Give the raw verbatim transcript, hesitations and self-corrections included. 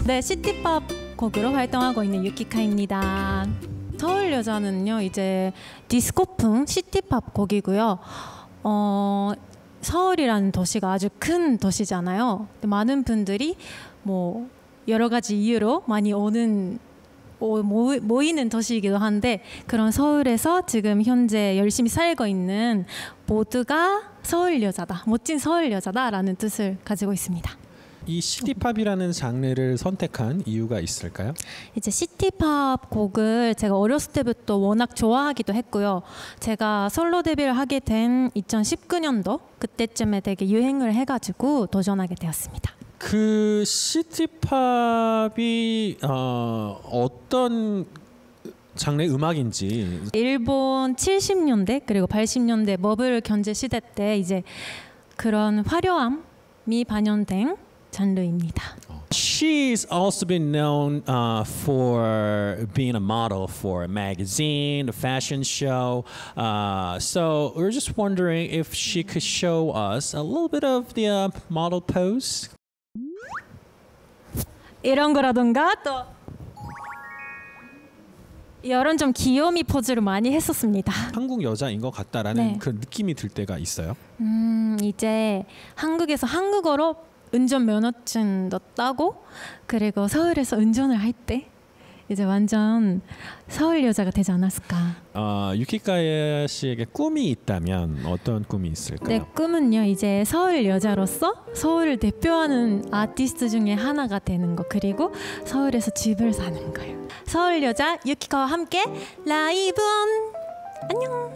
네, 시티팝 곡으로 활동하고 있는 유키카입니다. 서울 여자는요, 이제 디스코풍 시티팝 곡이고요. 어, 서울이라는 도시가 아주 큰 도시잖아요. 많은 분들이 뭐 여러 가지 이유로 많이 오는 모, 모이는 도시이기도 한데, 그런 서울에서 지금 현재 열심히 살고 있는 모두가 서울 여자다, 멋진 서울 여자다라는 뜻을 가지고 있습니다. 이 시티팝이라는 장르를 선택한 이유가 있을까요? 이제 시티팝 곡을 제가 어렸을 때부터 워낙 좋아하기도 했고요. 제가 솔로 데뷔를 하게 된 이천십구 년도 그때쯤에 되게 유행을 해가지고 도전하게 되었습니다. 그 시티팝이 어, 어떤 장르의 음악인지. 일본 칠십 년대 그리고 팔십 년대 버블 경제 시대 때 이제 그런 화려함이 반영된 장르입니다. She's also been known uh, for being a model for a magazine, a fashion show. Uh, so we're just wondering if she could show us a little bit of the uh, model pose. 이런 거라던가 또 이런 좀 귀요미 포즈를 많이 했었습니다. 한국 여자인 것 같다라는 네. 그 느낌이 들 때가 있어요. 음, 이제 한국에서 한국어로 운전 면허증도 따고, 그리고 서울에서 운전을 할 때 이제 완전 서울 여자가 되지 않았을까. 어, 유키카 씨에게 꿈이 있다면 어떤 꿈이 있을까요? 내 꿈은요, 이제 서울 여자로서 서울을 대표하는 아티스트 중에 하나가 되는 거, 그리고 서울에서 집을 사는 거예요. 서울 여자 유키카와 함께 라이브 온! 안녕.